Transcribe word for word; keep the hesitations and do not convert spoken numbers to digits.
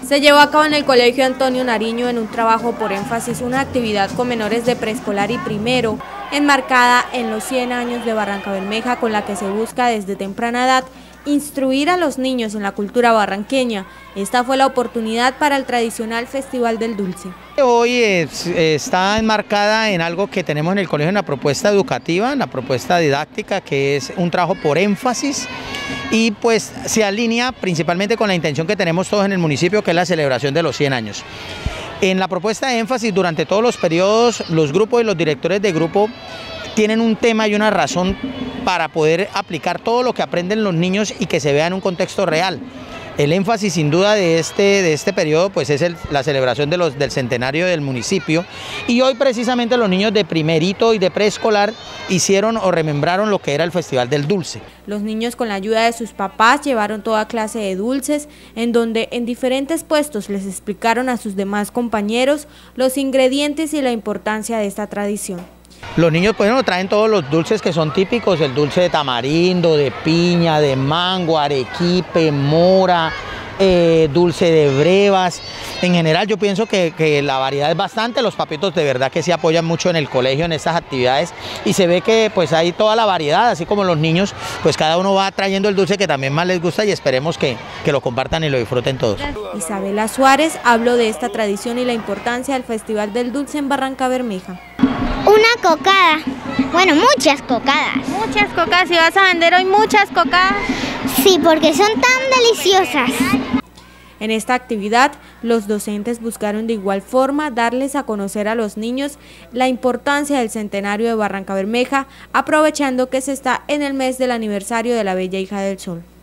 Se llevó a cabo en el Colegio Antonio Nariño en un trabajo por énfasis una actividad con menores de preescolar y primero, enmarcada en los cien años de Barrancabermeja, con la que se busca desde temprana edad instruir a los niños en la cultura barranqueña. Esta fue la oportunidad para el tradicional Festival del Dulce. Hoy es, está enmarcada en algo que tenemos en el colegio, en la propuesta educativa, en la propuesta didáctica, que es un trabajo por énfasis y pues se alinea principalmente con la intención que tenemos todos en el municipio, que es la celebración de los cien años. En la propuesta de énfasis, durante todos los periodos, los grupos y los directores de grupo tienen un tema y una razón para poder aplicar todo lo que aprenden los niños y que se vea en un contexto real. El énfasis sin duda de este, de este periodo pues es el, la celebración de los, del centenario del municipio, y hoy precisamente los niños de primerito y de preescolar hicieron o remembraron lo que era el Festival del Dulce. Los niños, con la ayuda de sus papás, llevaron toda clase de dulces, en donde en diferentes puestos les explicaron a sus demás compañeros los ingredientes y la importancia de esta tradición. Los niños pues bueno, traen todos los dulces que son típicos, el dulce de tamarindo, de piña, de mango, arequipe, mora, eh, dulce de brevas. En general yo pienso que, que la variedad es bastante. Los papitos de verdad que se apoyan mucho en el colegio en estas actividades y se ve que pues hay toda la variedad, así como los niños, pues cada uno va trayendo el dulce que también más les gusta, y esperemos que, que lo compartan y lo disfruten todos. Isabela Suárez habló de esta tradición y la importancia del Festival del Dulce en Barrancabermeja. Una cocada, bueno, muchas cocadas. Muchas cocadas, ¿y vas a vender hoy muchas cocadas? Sí, porque son tan deliciosas. En esta actividad, los docentes buscaron de igual forma darles a conocer a los niños la importancia del centenario de Barrancabermeja, aprovechando que se está en el mes del aniversario de la Bella Hija del Sol.